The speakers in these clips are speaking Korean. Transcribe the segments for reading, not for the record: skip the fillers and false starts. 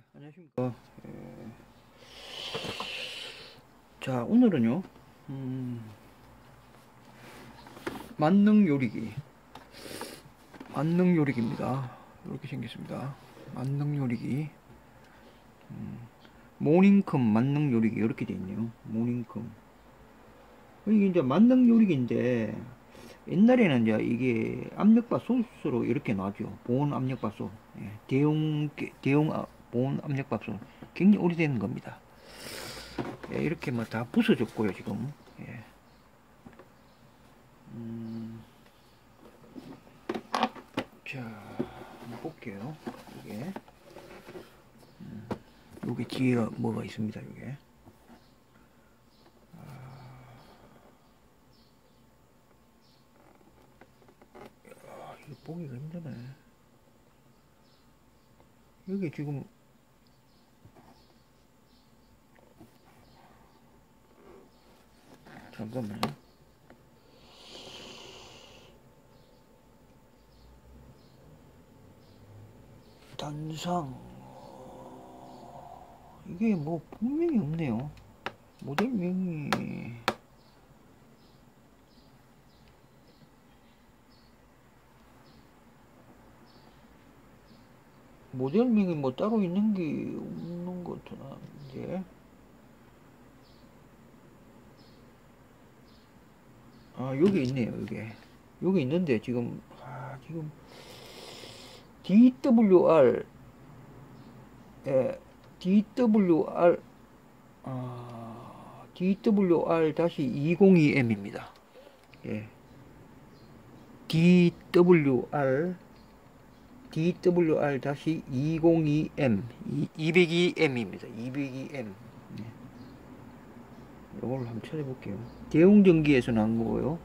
안녕하십니까. 자, 오늘은요, 만능 요리기. 만능 요리기입니다. 이렇게 생겼습니다. 만능 요리기. 모닝컴 만능 요리기. 이렇게 돼 있네요. 모닝컴. 이게 이제 만능 요리기인데, 옛날에는 이제 이게 압력밥솥으로 이렇게 나왔죠. 보온 압력밥솥. 예, 보온 압력밥솥. 굉장히 오래된 겁니다. 예, 이렇게 뭐 다 부서졌고요, 지금. 예. 자, 한번 볼게요. 이게, 요게 뒤에 뭐가 있습니다, 요게. 이거 보기가 힘드네. 여기 지금, 잠깐만요. 단상. 이게 뭐 분명히 없네요. 모델명이. 모델명이 뭐 따로 있는 게 없는 것 같아, 이제. 아, 여기 있네요, 여기. 여기 있는데, 지금, 지금, DWR, 예, DWR, DWR-202M입니다. 예. DWR-202M, 202M입니다. 202M. 예. 이걸 한번 찾아볼게요. 대웅전기에서 나온 거고요.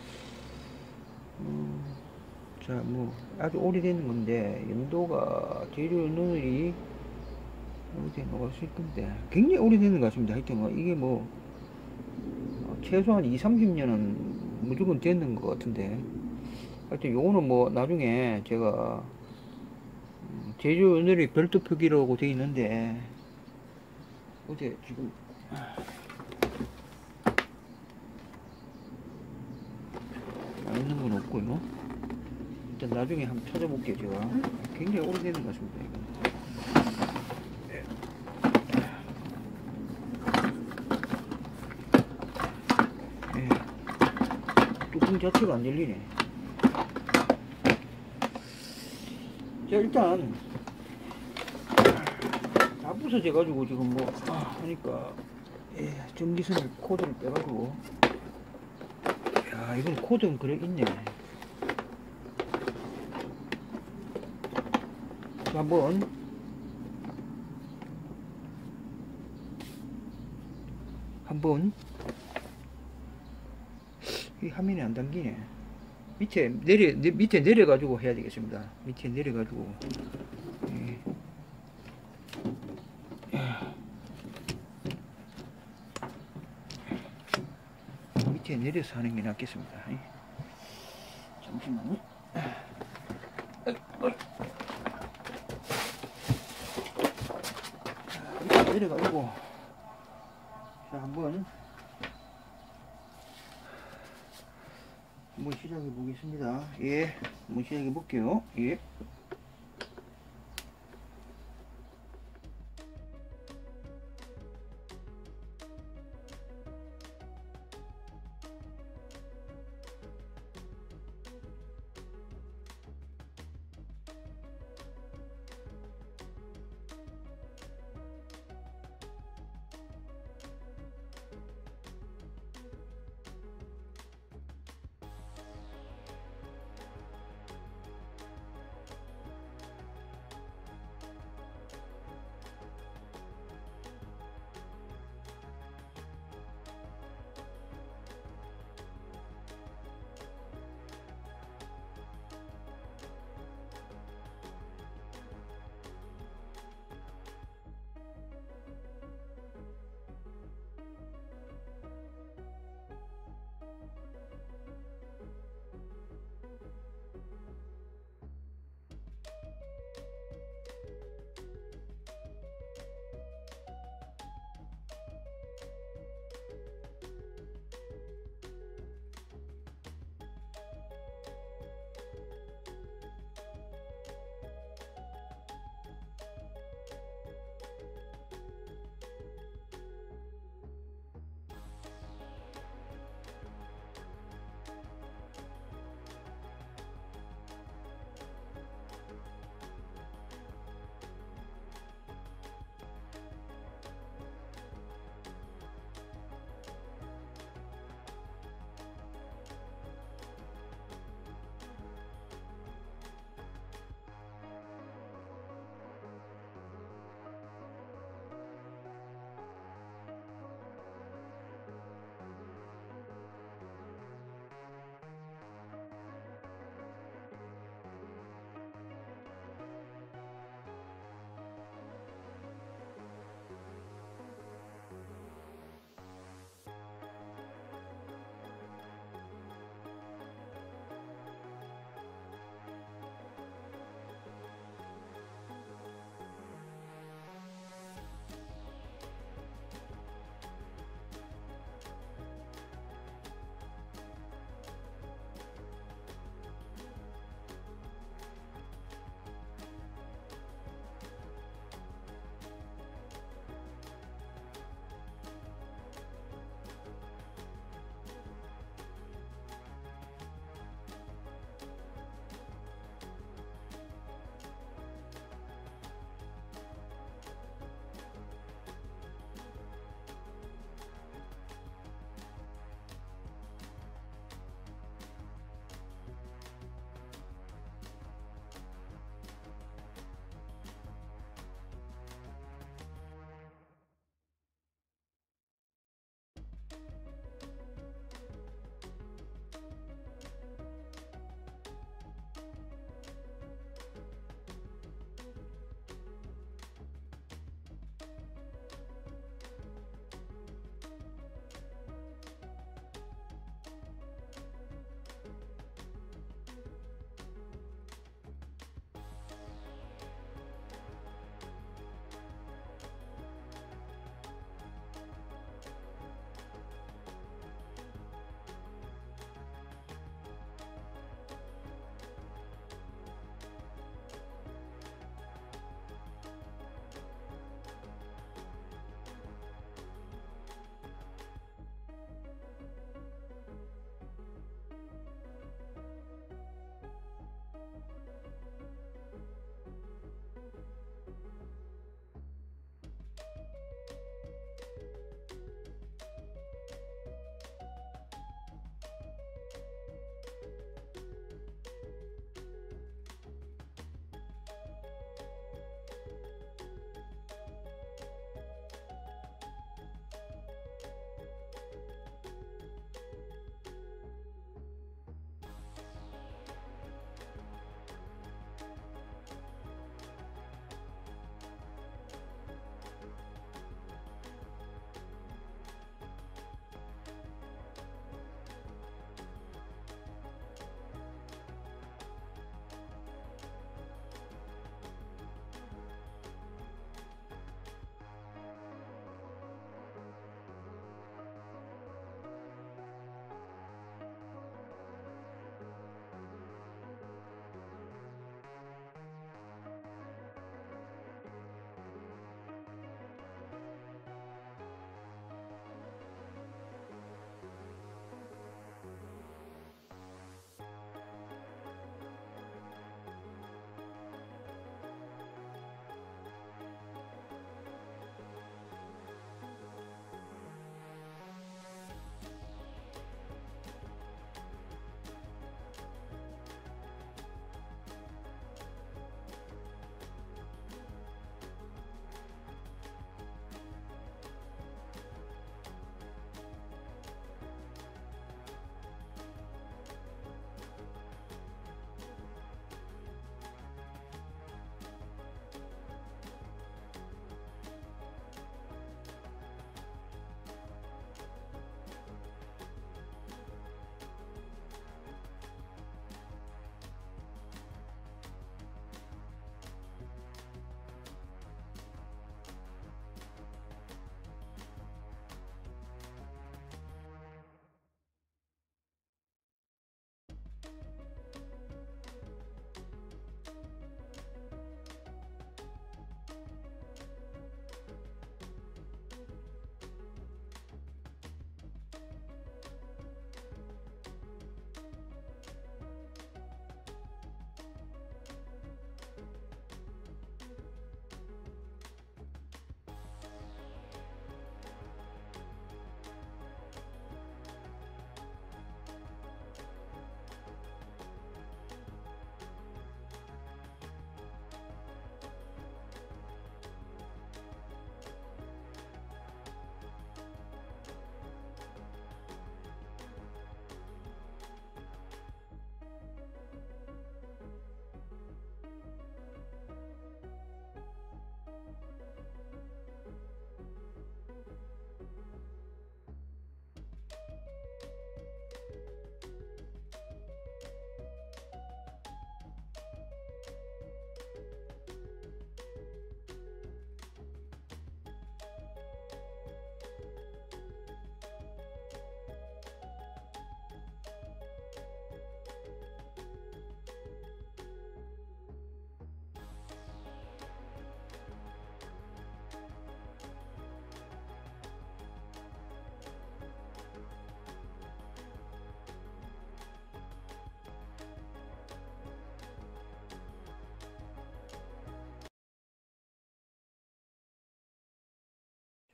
자, 뭐, 아주 오래된 건데, 연도가, 재료 오늘이, 오래된 거가 있을 건데, 굉장히 오래되는 것 같습니다. 하여튼, 이게 뭐, 최소한 2, 30년은 무조건 되는 것 같은데, 하여튼, 요거는 뭐, 나중에 제가, 제조 오늘이 별도 표기라고 돼 있는데, 어제 지금, 있는 건 없고요. 일단 나중에 한번 찾아볼게요, 제가. 굉장히 오래되는 것 같습니다, 이거. 예. 뚜껑 자체가 안 열리네. 자, 일단 다 부서져 가지고 지금 뭐 하니까, 예, 전기선을 코드를 빼가지고, 야, 이건 코드는 그래 있네. 자, 한번 이 화면이 안 당기네. 밑에 내려가지고 해야 되겠습니다. 밑에 내려가지고. 예. 밑에 내려서 하는 게 낫겠습니다. 예. 잠시만요. 밑에 내려가지고, 자, 한번 시작해 보겠습니다. 예, 한번 시작해 볼게요. 예.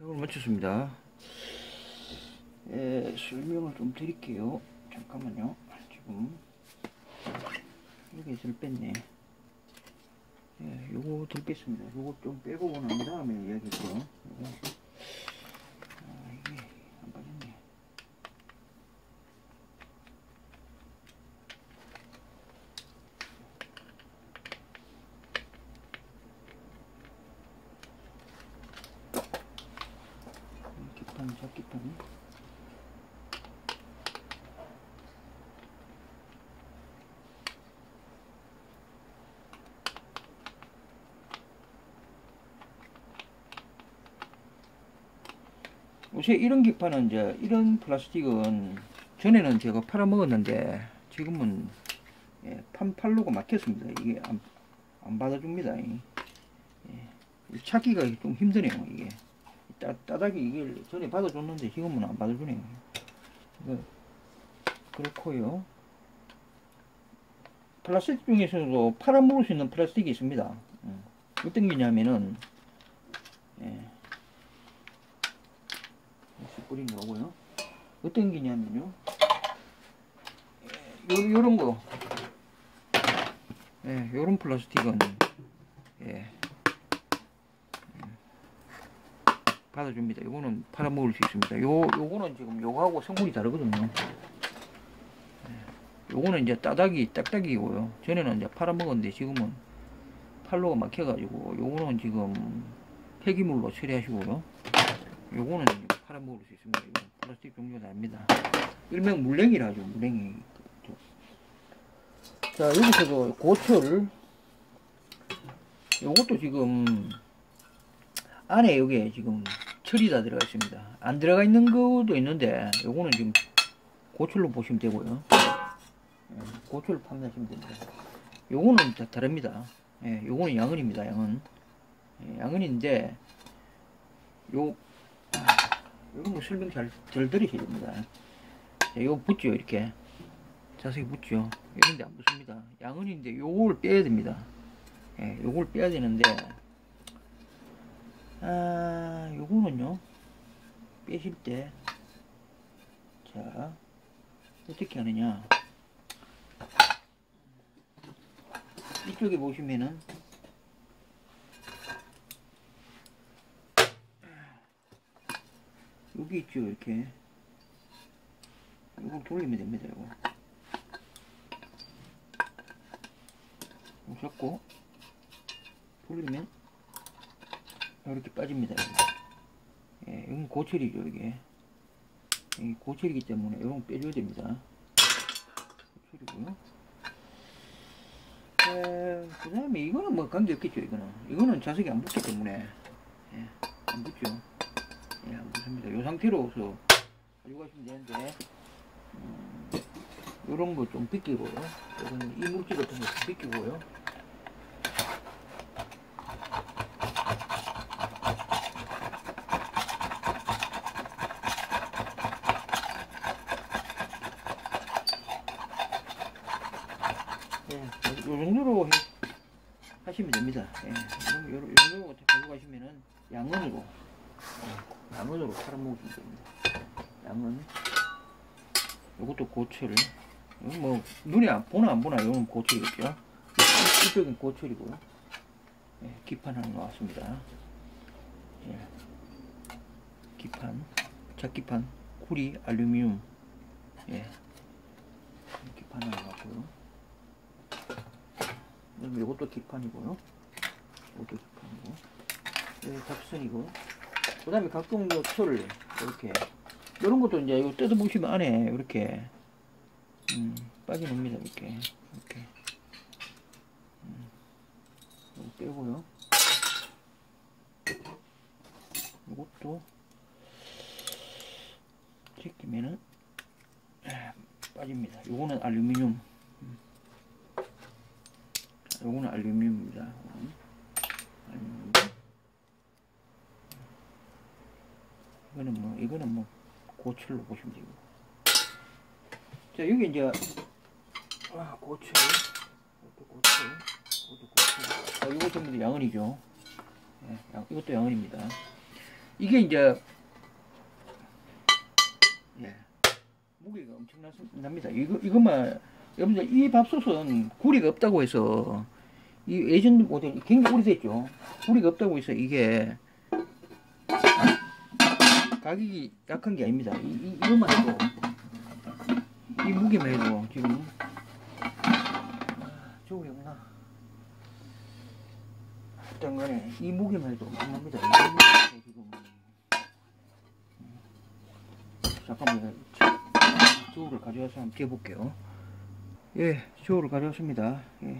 이걸 마쳤습니다. 설명을 좀 드릴게요. 잠깐만요. 지금 여기 덜 뺐네. 요거 덜 뺐습니다. 요거 좀 빼고 난 다음에 이야기할게요. 이게 안 빠졌네. 잡기판. 요새 이런 기판은 이제 이런 플라스틱은 전에는 제가 팔아 먹었는데 지금은 판팔로가 막혔습니다. 이게 안 받아줍니다. 찾기가 좀 힘드네요. 이게 따닥이 이게 전에 받아줬는데 지금은 안 받아주네요. 그렇고요. 플라스틱 중에서도 팔아먹을 수 있는 플라스틱이 있습니다. 어떤 게냐면은 뿌린 거고요. 어떤 게냐면요, 요런 거, 요런 플라스틱은 받아줍니다. 요거는 팔아먹을 수 있습니다. 요거는 지금 요거하고 성분이 다르거든요. 요거는 이제 딱딱이고요. 전에는 이제 팔아먹었는데 지금은 팔로가 막혀가지고 요거는 지금 폐기물로 처리하시고요. 요거는 팔아먹을 수 있습니다. 이건 플라스틱 종류가 아닙니다. 일명 물냉이라 하죠. 물냉이. 자, 여기서도 고철, 요것도 지금 안에 여기에 지금 철이 다 들어가 있습니다. 안 들어가 있는 것도 있는데 요거는 지금 고철로 보시면 되고요. 고철 판매하시면 됩니다. 요거는 다 다릅니다. 요거는 양은입니다. 양은. 양은인데 요런 거 설명 잘 들으셔야 됩니다. 자, 요거 붙죠. 이렇게 자세히 붙죠. 이런데 안 붙습니다. 양은인데 요걸 빼야 됩니다. 요걸 빼야 되는데 요거는요 빼실 때 자 어떻게 하느냐, 이쪽에 보시면은 여기 있죠. 이렇게 이걸 돌리면 됩니다. 이거 잡고 돌리면 이렇게 빠집니다. 이건 고철이죠. 이게 고철이기 때문에 이런 거 빼줘야 됩니다. 고철이고요. 그 다음에 이거는 뭐 관계없겠죠. 이거는 자석이 안 붙기 때문에 안 붙죠. 안 붙습니다. 이 상태로서 가지고 가시면 되는데 요런 거 좀 벗기고요. 이물질 같은 거 좀 벗기고요. 요 정도로 하시면 됩니다. 요 정도 가지고 가시면은 양은으로 팔아먹으시면 됩니다. 양은 요것도 고철, 이건 뭐 눈에 보나 안 보나 이건 고철이겠죠. 이쪽은 고철이고요. 기판 하나 나왔습니다. 기판, 작기판, 구리, 알루미늄, 기판 하나 나왔고요. 이것도 기판이고요. 이것도 기판이고, 잡선이고. 그 다음에 각종 철, 이렇게. 이런 것도 이제 이거 뜯어보시면 안에 이렇게, 빠져놓습니다. 이렇게. 이거 빼고요. 이것도, 제끼면은, 빠집니다. 요거는 알루미늄. 요거는 알루미늄입니다. 이거는 뭐 고철로 보시면 되고. 자, 여기 이제 고철, 이것도 고철. 이거 전부 다 양은이죠. 이것도 양은입니다. 이게 이제 예, 무게가 엄청납니다. 이것만 여러분들 이 밥솥은 구리가 없다고 해서 이 예전 모델 굉장히 오래됐죠. 구리가 없다고 해서 이게 가격이 약한 게 아닙니다. 이것만 해도 이 무게만 해도 지금 저기 없나? 일단 간에 이 무게만 해도 엄청납니다. 지금 잠깐만요. 저울을 가져와서 한번 재볼게요. 예, 저울을 가져왔습니다. 예.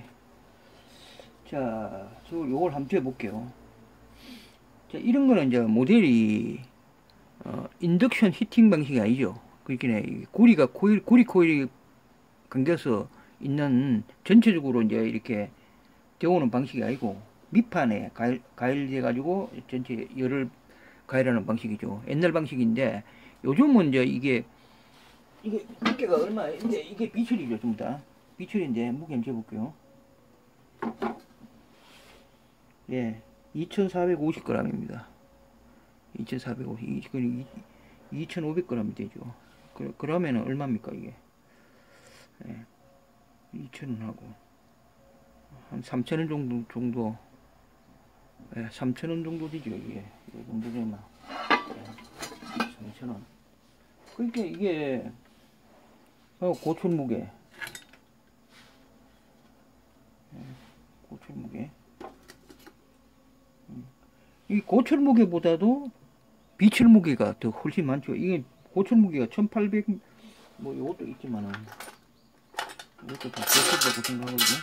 자, 저울 요걸 한번 재볼게요. 자, 이런 거는 이제 모델이 인덕션 히팅 방식이 아니죠. 그러니까 구리가 구리 코일이 감겨서 있는 전체적으로 이제 이렇게 데우는 방식이 아니고 밑판에 가열돼 가지고 전체 열을 가열하는 방식이죠. 옛날 방식인데 요즘은 이제 이게 무게가 얼마인데 이게 비철이죠. 전부 다 비철인데 무게 한번 재볼게요. 예, 2450g입니다. 2450, 2500g 되죠. 그러면 얼마입니까 이게? 예, 2000원하고 한 3000원 정도 예, 3000원 정도 되죠. 이게 이 정도 되면 예, 3000원. 그러니까 이게 고철 무게, 예, 고철 무게. 이 고철 무게보다도 비철 무게가 더 훨씬 많죠. 이게 고철 무게가 1800, 뭐 이것도 있지만은 이것도 다 고철이라고 생각하거든요.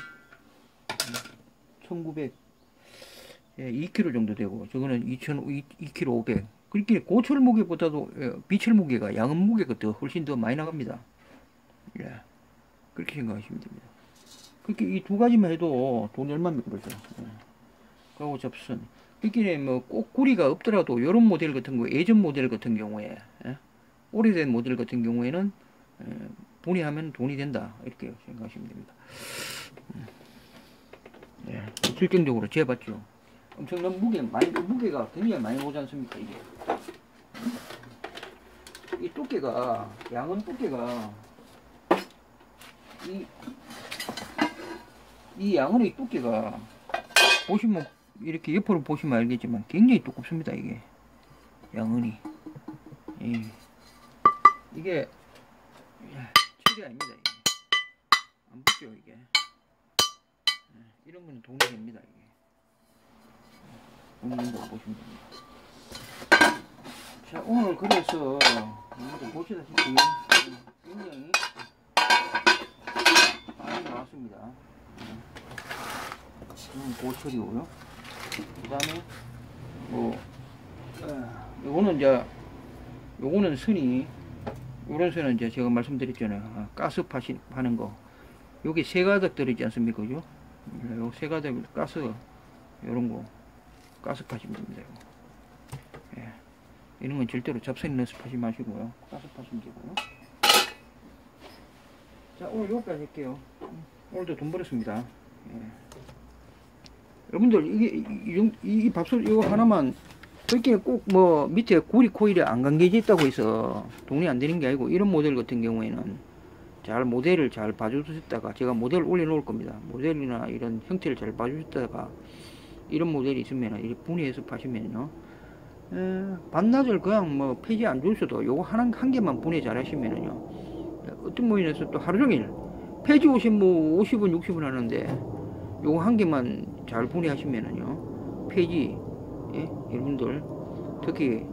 1900, 예, 2kg 정도 되고 저거는 2kg 500. 그렇게 고철 무게보다도 비철 무게가 양은 무게가 더 훨씬 더 많이 나갑니다. 예, 그렇게 생각하시면 됩니다. 그렇게 이 두 가지만 해도 돈이 얼마입니까 벌써. 예. 그리고 접선. 그렇게 뭐 꼭 구리가 없더라도 이런 모델 같은 거, 예전 모델 같은 경우에 예? 오래된 모델 같은 경우에는 분해하면 돈이 된다 이렇게 생각하시면 됩니다. 예, 실질적으로 재봤죠. 엄청난 무게가 굉장히 많이 오지 않습니까 이게. 이 두께가 양은 두께가 이 양은의 두께가 보시면 이렇게 옆으로 보시면 알겠지만 굉장히 두껍습니다. 이게 양은이 이게 철이 아닙니다. 이게 안 붙죠 이게. 이런 건 돈이 됩니다. 이게 돈이 된다고 보시면 됩니다. 자, 오늘 그래서 보시다시피 굉장히 많이 나왔습니다. 고철이고요. 그 다음에 요거는 선이, 요런 선은 이제 제가 말씀드렸잖아요. 가스 파는 거. 여기 세 가닥 들어있지 않습니까? 그죠? 요 세 가닥 가스, 요런 거 가스 파시면 됩니다. 예. 이런 건 절대로 잡선이 넣어서 파지 마시고요. 가스 파시면 되고요. 자, 오늘 여기까지 할게요. 오늘도 돈 벌었습니다. 예. 여러분들 이 밥솥 이거 하나만 그렇게 꼭 뭐 밑에 구리 코일이 안 감겨져 있다고 해서 돈이 안 되는 게 아니고, 이런 모델 같은 경우에는 모델을 잘 봐주셨다가, 제가 모델을 올려놓을 겁니다. 모델이나 이런 형태를 잘 봐주셨다가 이런 모델이 있으면 이렇게 분해해서 파시면요, 반나절 그냥 뭐 폐지 안 주셔도 요거 한 개만 분해 잘 하시면은요, 어떤 모임에서 또 하루 종일 폐지 오신 뭐 50원 60원 하는데 요거 한 개만 잘 분해하시면은요, 폐지, 예? 여러분들 특히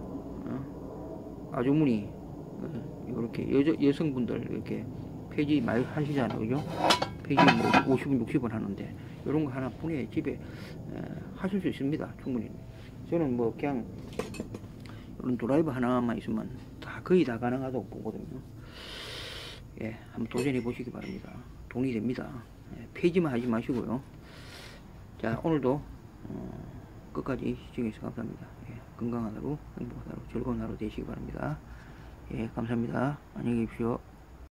아주머니 이렇게 여성분들 이렇게 폐지 많이 하시잖아요. 그죠? 폐지 뭐 50원 60원 하는데 이런 거 하나 분해 집에 하실 수 있습니다. 충분히. 저는 뭐 그냥 이런 드라이버 하나만 있으면 거의 다 가능하다고 보거든요. 예, 한번 도전해 보시기 바랍니다. 돈이 됩니다. 예, 폐지만 하지 마시고요. 자, 오늘도 끝까지 시청해주셔서 감사합니다. 예, 건강한 하루, 행복한 하루, 즐거운 하루 되시기 바랍니다. 예, 감사합니다. 안녕히 계십시오.